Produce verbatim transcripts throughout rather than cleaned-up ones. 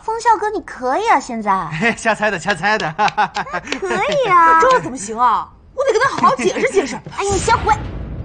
风笑哥，你可以啊！现在瞎猜的，瞎猜的。 可以啊， 这怎么行啊？我得跟他好好解释解释。 哎呀，你先回。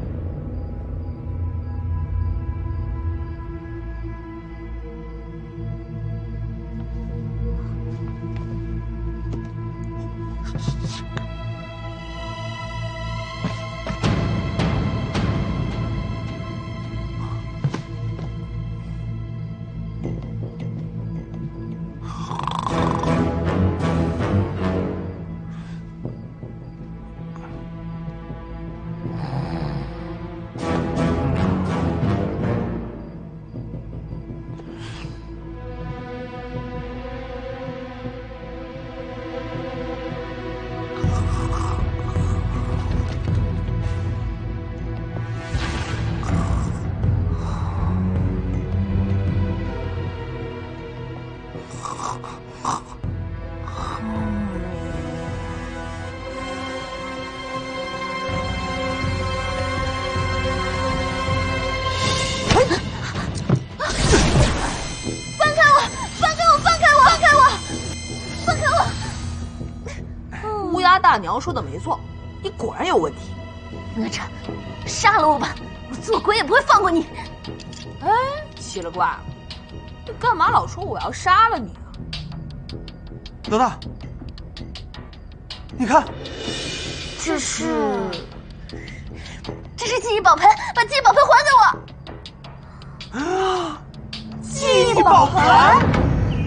大娘说的没错，你果然有问题。 哪吒，杀了我吧，我做鬼也不会放过你。 哎，奇了怪了，你干嘛老说我要杀了你啊？ 老大，你看， 这是这是记忆宝盆，把记忆宝盆还给我。 啊，记忆宝盆。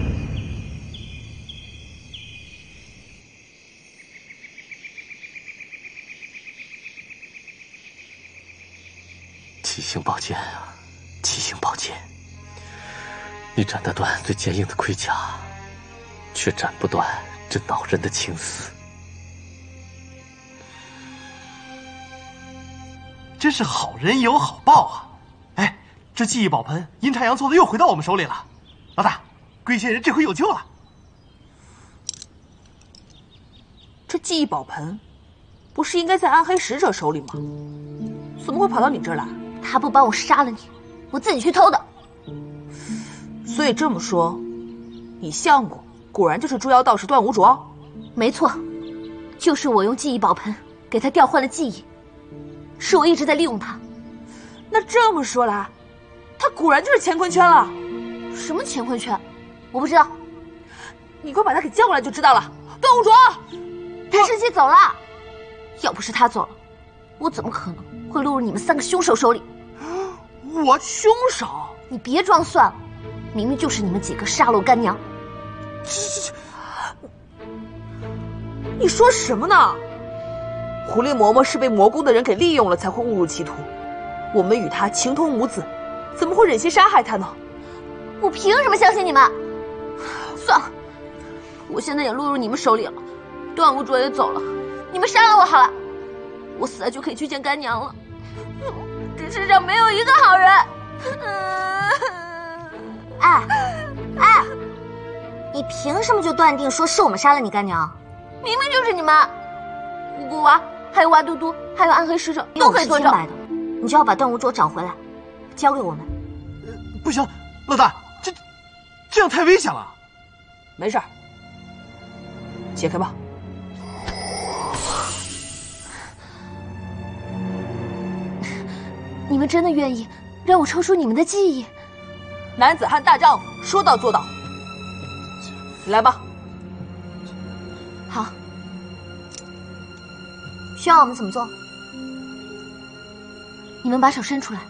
七星宝剑啊，七星宝剑！你斩得断最坚硬的盔甲，却斩不断这恼人的情丝。 真是好人有好报啊！哎，这记忆宝盆阴差阳错的又回到我们手里了。老大，龟仙人这回有救了。 这记忆宝盆，不是应该在暗黑使者手里吗？怎么会跑到你这儿来？ 他不帮我杀了你，我自己去偷的。 所以这么说，你相公果然就是捉妖道士段无卓？ 没错，就是我用记忆宝盆给他调换了记忆，是我一直在利用他。 那这么说来，他果然就是乾坤圈了。 什么乾坤圈？我不知道。 你快把他给叫过来就知道了。段无卓， 他生气走了。要不是他走了，我怎么可能会落入你们三个凶手手里？ 我凶手？ 你别装蒜了，明明就是你们几个杀了我干娘。 你说什么呢？狐狸嬷嬷是被魔宫的人给利用了，才会误入歧途。我们与他情同母子，怎么会忍心杀害他呢？ 我凭什么相信你们？算了，我现在也落入你们手里了，段无卓也走了，你们杀了我好了，我死了就可以去见干娘了。这世上没有一个好人。哎哎，你凭什么就断定说是我们杀了你干娘？明明就是你们，五谷娃，还有娃嘟嘟，还有暗黑使者都可以作证。你就要把段无卓找回来，交给我们。 呃，不行，老大，这这样太危险了。 没事儿，解开吧。 你们真的愿意让我抽出你们的记忆？ 男子汉大丈夫，说到做到。来吧。 好。需要我们怎么做？你们把手伸出来。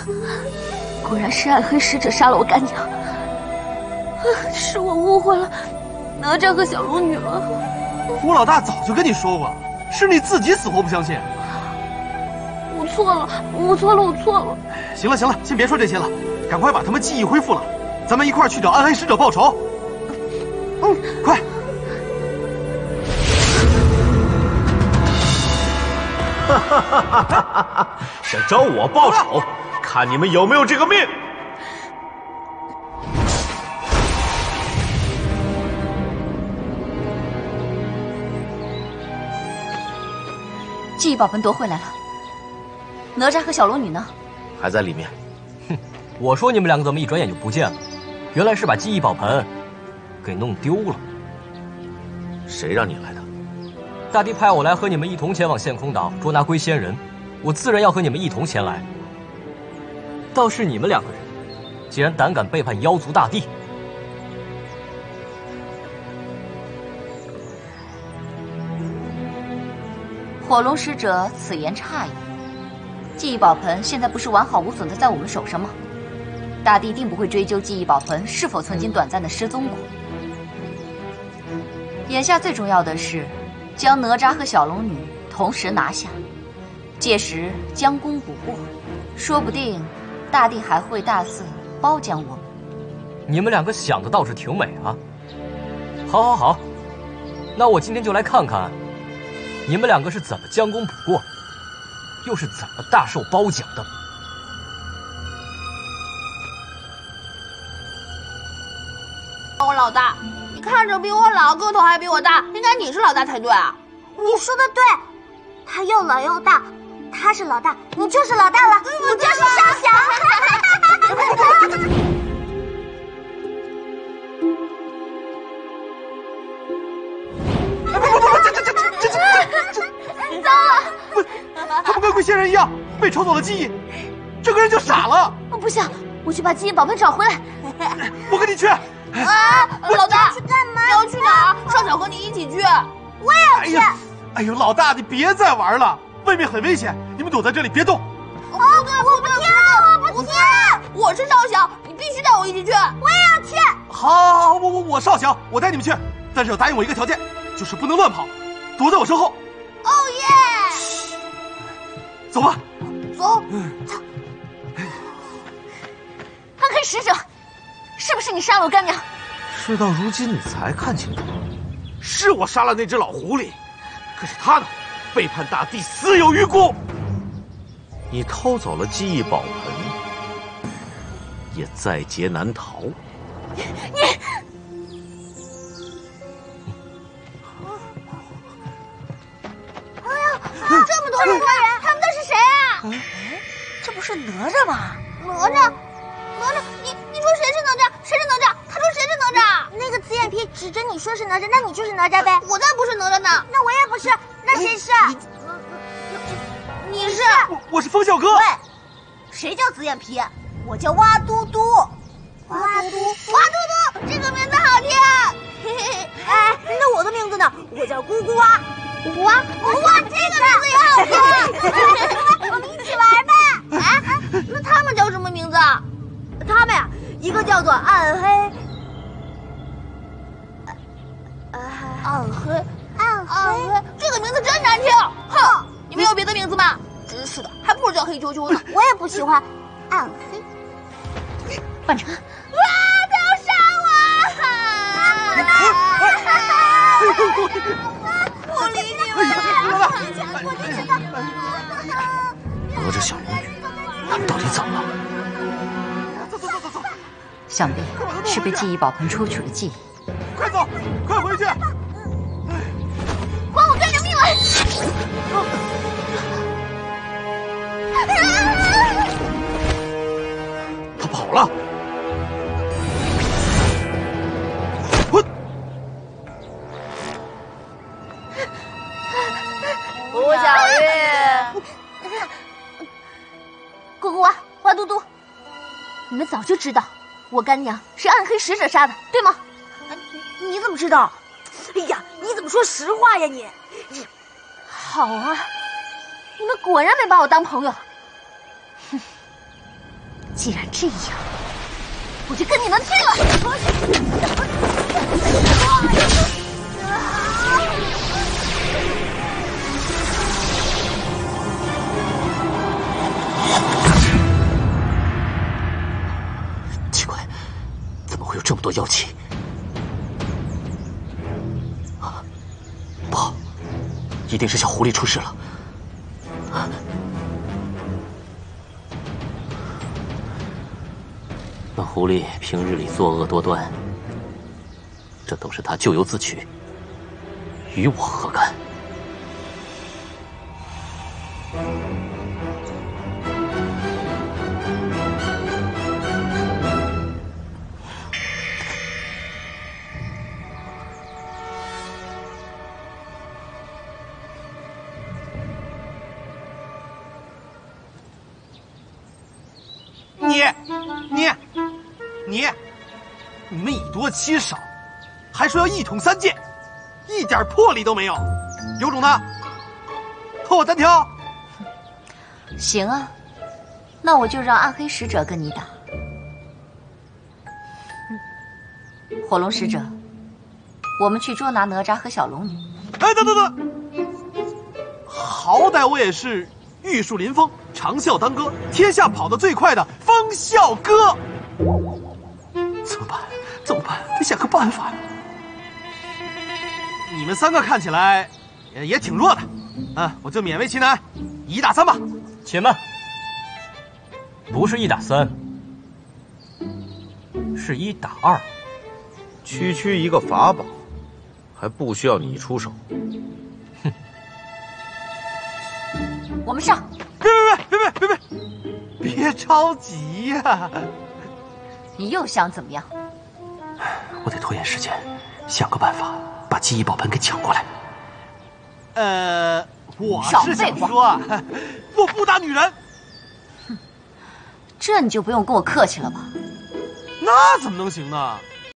果然是暗黑使者杀了我干娘，是我误会了哪吒和小龙女了。 我老大早就跟你说过了，是你自己死活不相信。 我错了，我错了，我错了。 行了行了，先别说这些了，赶快把他们记忆恢复了，咱们一块儿去找暗黑使者报仇。嗯，快！ 哈哈哈哈哈哈！想找我报仇，看你们有没有这个命！ 记忆宝盆夺回来了，哪吒和小龙女呢？ 还在里面。 哼，我说你们两个怎么一转眼就不见了？原来是把记忆宝盆给弄丢了。 谁让你来的？ 大帝派我来和你们一同前往陷空岛捉拿龟仙人，我自然要和你们一同前来。倒是你们两个人，竟然胆敢背叛妖族大帝！ 火龙使者此言差矣。记忆宝盆现在不是完好无损的在我们手上吗？大帝定不会追究记忆宝盆是否曾经短暂的失踪过。眼下最重要的是，将哪吒和小龙女同时拿下，届时将功补过，说不定大帝还会大肆褒奖我们。 你们两个想的倒是挺美啊！好，好，好，那我今天就来看看。你们两个是怎么将功补过，又是怎么大受褒奖的？ 我老大，你看着比我老，个头还比我大，应该你是老大才对啊！ 你说的对，他又老又大，他是老大，你就是老大了，我就是少小。糟了！ 不，他们跟龟仙人一样被抽走了记忆，这个人就傻了。 不行，我去把记忆宝盆找回来。 我跟你去。 啊，老大，去干嘛？你要去哪儿？少小和你一起去。 我也要去。 哎呀，哎呦，老大，你别再玩了，外面很危险，你们躲在这里别动。 哦，不对，不对，我不听，我是少小，你必须带我一起去。 我也要去。 好，好，好，我我我少小，我带你们去，但是要答应我一个条件，就是不能乱跑，躲在我身后。 哦耶！ 走吧。 走。 暗黑使者，是不是你杀了我干娘？ 事到如今你才看清楚，是我杀了那只老狐狸，可是他呢，背叛大帝，死有余辜。你偷走了记忆宝盆，也在劫难逃。 你。 这么多人，他们都是谁啊？ 这不是哪吒吗？ 哪吒，哪吒，你你说谁是哪吒？谁是哪吒？他说谁是哪吒？ 那个紫眼皮指着你说是哪吒，那你就是哪吒呗。 我才不是哪吒呢。 那我也不是，那谁是？ 你是？ 我我是风笑哥。 喂，谁叫紫眼皮？我叫蛙嘟嘟。 蛙嘟嘟，蛙嘟嘟，这个名字好听。嘿嘿嘿， 哎，那我的名字呢？我叫咕咕蛙。 哇哇，这个名字也好听！ 我们一起玩呗！ 啊，那他们叫什么名字啊？ 他们呀，一个叫做暗黑， 暗黑，暗黑，这个名字真难听！哼，你们有别的名字吗？真是的，还不如叫黑球球呢。 我也不喜欢暗黑。换成， 哇，他要杀我！不理你们！ 哪吒、小龙女，他们到底怎么了？ 走走走走走， 想必是被记忆宝盆抽取了记忆。 快走，快回去！还我干娘命来！ 他跑了。 我。 吴小玉， 咕咕蛙、花嘟嘟，你们早就知道我干娘是暗黑使者杀的，对吗？ 你怎么知道？哎呀，你怎么说实话呀你？你好啊，你们果然没把我当朋友。哼， 既然这样，我就跟你们拼了！ 奇怪，怎么会有这么多妖气？啊，不好，一定是小狐狸出事了。啊 那狐狸平日里作恶多端，这都是他咎由自取，与我何干？ 你，你。 你，你们以多欺少，还说要一统三界，一点魄力都没有，有种的，和我单挑。 行啊，那我就让暗黑使者跟你打。火龙使者，我们去捉拿哪吒和小龙女。 哎，等等等，好歹我也是玉树临风、长啸当歌、天下跑得最快的风啸哥。 怎么办？怎么办？得想个办法呀！你们三个看起来也也挺弱的，啊，我就勉为其难，一打三吧。 且慢，不是一打三，是一打二。 区区一个法宝，还不需要你出手。 哼！ 我们上！ 别别别别别别别着急呀、啊！ 你又想怎么样？ 我得拖延时间，想个办法把记忆宝盆给抢过来。 呃，我是想说，我不打女人。 哼，这你就不用跟我客气了吧？ 那怎么能行呢？